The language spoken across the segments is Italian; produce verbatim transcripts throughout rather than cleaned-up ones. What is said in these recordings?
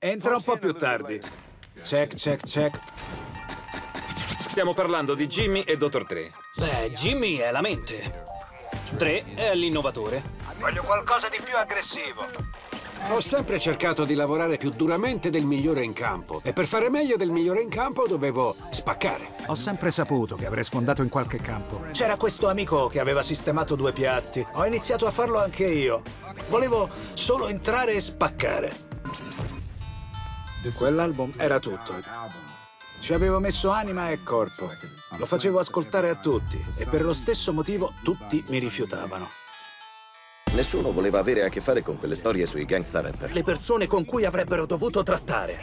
Entra un po' più tardi. Check, check, check. Stiamo parlando di Jimmy e Dottor Dre. Beh, Jimmy è la mente. Dre è l'innovatore. Voglio qualcosa di più aggressivo. Ho sempre cercato di lavorare più duramente del migliore in campo. E per fare meglio del migliore in campo dovevo spaccare. Ho sempre saputo che avrei sfondato in qualche campo. C'era questo amico che aveva sistemato due piatti. Ho iniziato a farlo anche io. Volevo solo entrare e spaccare. Quell'album era tutto. Ci avevo messo anima e corpo. Lo facevo ascoltare a tutti e per lo stesso motivo tutti mi rifiutavano. Nessuno voleva avere a che fare con quelle storie sui gangsta rapper. Le persone con cui avrebbero dovuto trattare.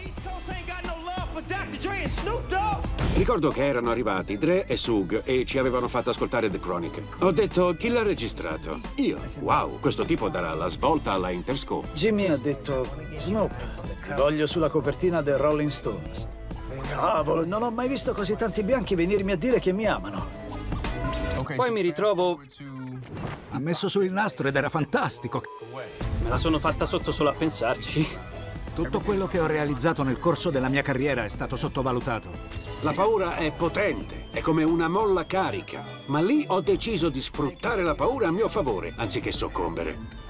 Ricordo che erano arrivati Dre e Sug e ci avevano fatto ascoltare The Chronic. Ho detto, chi l'ha registrato? Io. Wow, questo tipo darà la svolta alla Interscope. Jimmy ha detto, Snoop, ti voglio sulla copertina del Rolling Stones. Cavolo, non ho mai visto così tanti bianchi venirmi a dire che mi amano. Poi mi ritrovo... Ha messo su il nastro ed era fantastico. Me la sono fatta sotto solo a pensarci. Tutto quello che ho realizzato nel corso della mia carriera è stato sottovalutato. La paura è potente, è come una molla carica. Ma lì ho deciso di sfruttare la paura a mio favore, anziché soccombere.